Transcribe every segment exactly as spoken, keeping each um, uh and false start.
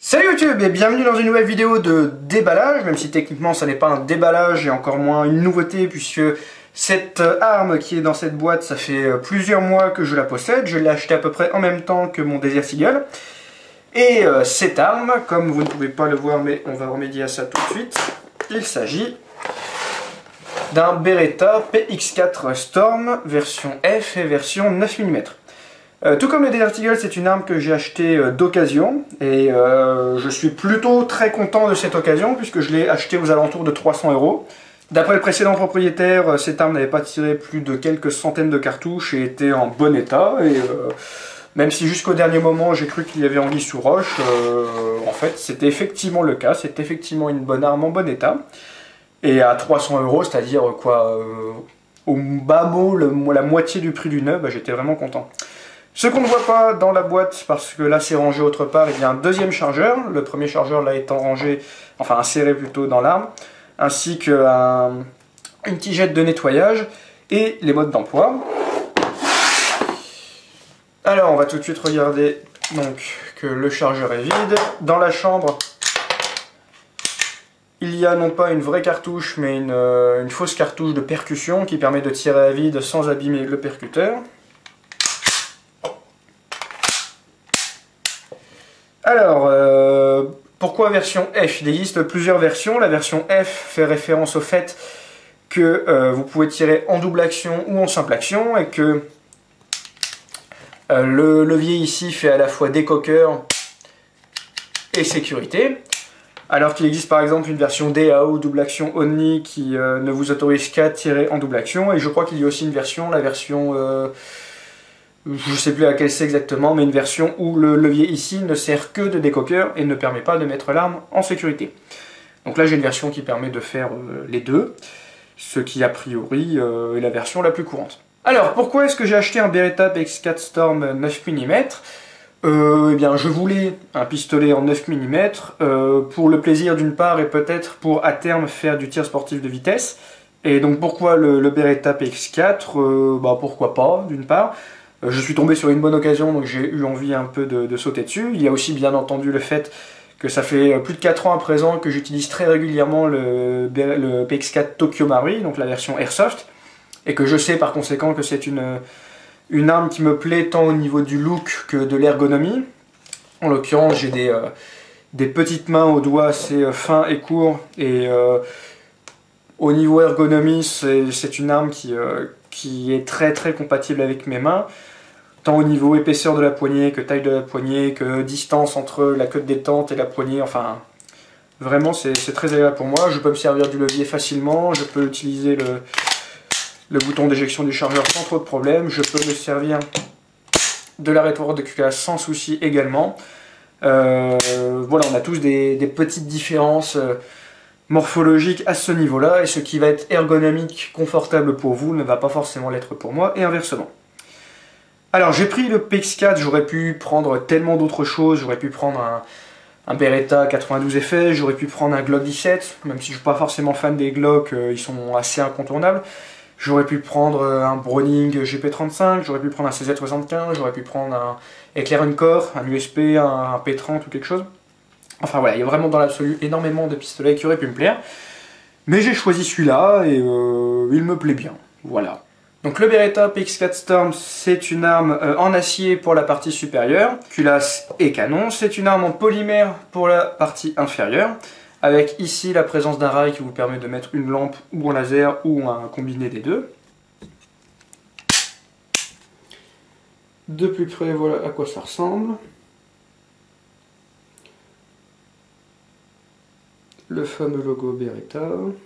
Salut YouTube et bienvenue dans une nouvelle vidéo de déballage, même si techniquement ça n'est pas un déballage et encore moins une nouveauté puisque cette arme qui est dans cette boîte, ça fait plusieurs mois que je la possède, je l'ai achetée à peu près en même temps que mon Desert Eagle. Et euh, cette arme, comme vous ne pouvez pas le voir mais on va remédier à ça tout de suite, il s'agit d'un Beretta P X quatre Storm version F et version neuf millimètres. Euh, tout comme le Desert Eagle, c'est une arme que j'ai achetée euh, d'occasion et euh, je suis plutôt très content de cette occasion puisque je l'ai achetée aux alentours de trois cents euros. D'après le précédent propriétaire, cette arme n'avait pas tiré plus de quelques centaines de cartouches et était en bon état. Et euh, même si jusqu'au dernier moment j'ai cru qu'il y avait anguille sous roche, euh, en fait c'était effectivement le cas, c'est effectivement une bonne arme en bon état. Et à trois cents euros, c'est-à-dire quoi, euh, au bas mot, le, la moitié du prix du neuf, bah, j'étais vraiment content. Ce qu'on ne voit pas dans la boîte, parce que là c'est rangé autre part, il y a un deuxième chargeur. Le premier chargeur là étant rangé, enfin inséré plutôt dans l'arme, ainsi qu'une tigette de nettoyage et les modes d'emploi. Alors on va tout de suite regarder donc que le chargeur est vide. Dans la chambre, il y a non pas une vraie cartouche, mais une, une fausse cartouche de percussion qui permet de tirer à vide sans abîmer le percuteur. Alors, euh, pourquoi version F? Il existe plusieurs versions. La version F fait référence au fait que euh, vous pouvez tirer en double action ou en simple action et que euh, le levier ici fait à la fois décoqueur et sécurité. Alors qu'il existe par exemple une version D A O, double action only, qui euh, ne vous autorise qu'à tirer en double action. Et je crois qu'il y a aussi une version, la version... Euh, je ne sais plus laquelle c'est exactement, mais une version où le levier ici ne sert que de décoqueur et ne permet pas de mettre l'arme en sécurité. Donc là j'ai une version qui permet de faire euh, les deux, ce qui a priori euh, est la version la plus courante. Alors pourquoi est-ce que j'ai acheté un Beretta P X quatre Storm neuf millimètres? euh, Eh bien je voulais un pistolet en neuf millimètres euh, pour le plaisir d'une part et peut-être pour à terme faire du tir sportif de vitesse. Et donc pourquoi le, le Beretta P X quatre? euh, Bah pourquoi pas d'une part. Je suis tombé sur une bonne occasion, donc j'ai eu envie un peu de, de sauter dessus. Il y a aussi bien entendu le fait que ça fait plus de quatre ans à présent que j'utilise très régulièrement le, le P X quatre Tokyo Marui, donc la version Airsoft, et que je sais par conséquent que c'est une, une arme qui me plaît tant au niveau du look que de l'ergonomie. En l'occurrence, j'ai des, euh, des petites mains aux doigts assez fins et courts, et euh, au niveau ergonomie, c'est une arme qui, euh, qui est très très compatible avec mes mains. Tant au niveau épaisseur de la poignée, que taille de la poignée, que distance entre la queue de détente et la poignée, enfin, vraiment c'est très agréable pour moi. Je peux me servir du levier facilement, je peux utiliser le, le bouton d'éjection du chargeur sans trop de problème, je peux me servir de l'arrêtoir de Q K sans souci également. Euh, voilà, on a tous des, des petites différences euh, morphologiques à ce niveau-là, et ce qui va être ergonomique, confortable pour vous, ne va pas forcément l'être pour moi, et inversement. Alors j'ai pris le P X quatre, j'aurais pu prendre tellement d'autres choses, j'aurais pu prendre un, un Beretta quatre-vingt-douze F S, j'aurais pu prendre un Glock dix-sept, même si je ne suis pas forcément fan des Glock, euh, ils sont assez incontournables. J'aurais pu prendre un Browning G P trente-cinq, j'aurais pu prendre un C Z soixante-quinze, j'aurais pu prendre un Eclair Encore, un U S P, un, un P trente ou quelque chose. Enfin voilà, il y a vraiment dans l'absolu énormément de pistolets qui auraient pu me plaire. Mais j'ai choisi celui-là et euh, il me plaît bien, voilà. Donc le Beretta P X quatre Storm, c'est une arme euh, en acier pour la partie supérieure, culasse et canon. C'est une arme en polymère pour la partie inférieure, avec ici la présence d'un rail qui vous permet de mettre une lampe ou un laser ou un combiné des deux. De plus près, voilà à quoi ça ressemble. Le fameux logo Beretta.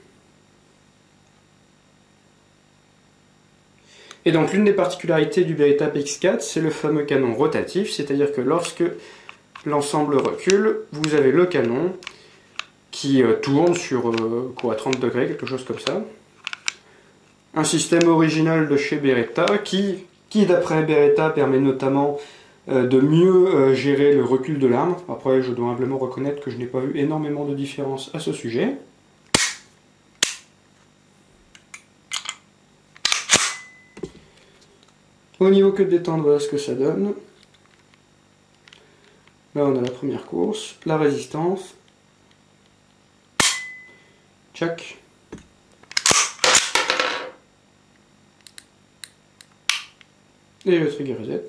Et donc l'une des particularités du Beretta P X quatre, c'est le fameux canon rotatif, c'est-à-dire que lorsque l'ensemble recule, vous avez le canon qui euh, tourne sur euh, quoi, trente degrés, quelque chose comme ça. Un système original de chez Beretta qui, qui d'après Beretta, permet notamment euh, de mieux euh, gérer le recul de l'arme. Après, je dois humblement reconnaître que je n'ai pas vu énormément de différence à ce sujet. Au niveau queue de détente, voilà ce que ça donne. Là on a la première course, la résistance. Tchac. Et le trigger reset.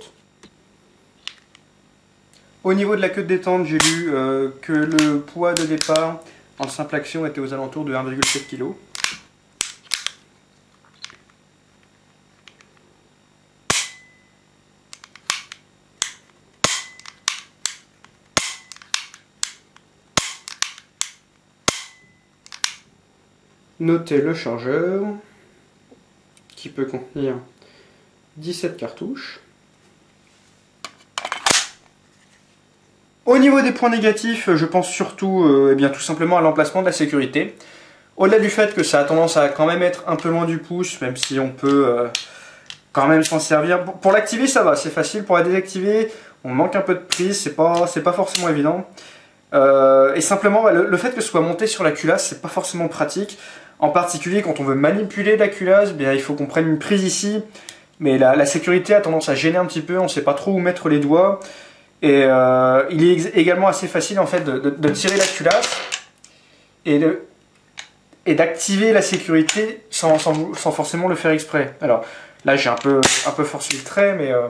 Au niveau de la queue de détente, j'ai lu euh, que le poids de départ en simple action était aux alentours de un virgule sept kilos. Notez le chargeur qui peut contenir dix-sept cartouches. Au niveau des points négatifs, je pense surtout euh, eh bien, tout simplement à l'emplacement de la sécurité. Au-delà du fait que ça a tendance à quand même être un peu loin du pouce, même si on peut euh, quand même s'en servir. Pour, pour l'activer, ça va, c'est facile. Pour la désactiver, on manque un peu de prise, c'est pas, c'est pas forcément évident. Euh, et simplement, bah, le, le fait que ce soit monté sur la culasse, c'est pas forcément pratique. En particulier, quand on veut manipuler la culasse, bien, il faut qu'on prenne une prise ici. Mais la, la sécurité a tendance à gêner un petit peu, on ne sait pas trop où mettre les doigts. Et euh, il est également assez facile en fait de, de, de tirer la culasse et de et d'activer la sécurité sans, sans, sans forcément le faire exprès. Alors là j'ai un peu, un peu forcé le trait, mais euh,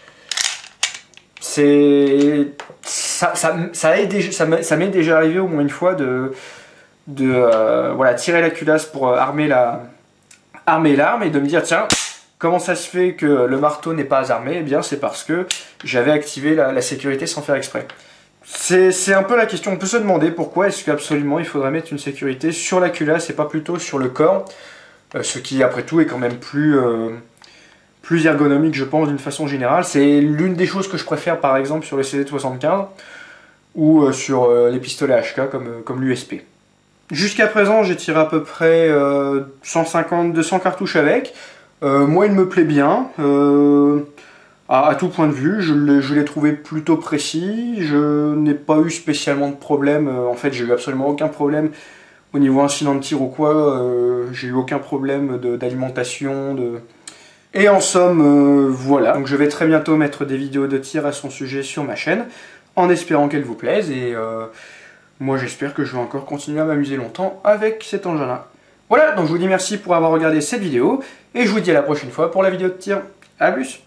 c'est ça, ça, ça, est, ça m'est déjà arrivé au moins une fois de, de euh, voilà, tirer la culasse pour armer la armer l'arme et de me dire tiens, comment ça se fait que le marteau n'est pas armé? Eh bien c'est parce que j'avais activé la, la sécurité sans faire exprès. C'est un peu la question, on peut se demander pourquoi est-ce qu'absolument il faudrait mettre une sécurité sur la culasse et pas plutôt sur le corps, euh, ce qui après tout est quand même plus, euh, plus ergonomique je pense d'une façon générale. C'est l'une des choses que je préfère par exemple sur le C Z soixante-quinze ou euh, sur euh, les pistolets H K comme, comme l'U S P. Jusqu'à présent j'ai tiré à peu près euh, cent cinquante à deux cents cartouches avec. Euh, moi il me plaît bien. Euh, À, à tout point de vue, je l'ai trouvé plutôt précis, je n'ai pas eu spécialement de problème, en fait j'ai eu absolument aucun problème au niveau incident de tir ou quoi, euh, j'ai eu aucun problème d'alimentation, de, de... Et en somme, euh, voilà, donc je vais très bientôt mettre des vidéos de tir à son sujet sur ma chaîne, en espérant qu'elles vous plaisent, et euh, moi j'espère que je vais encore continuer à m'amuser longtemps avec cet engin-là. Voilà, donc je vous dis merci pour avoir regardé cette vidéo, et je vous dis à la prochaine fois pour la vidéo de tir. A plus!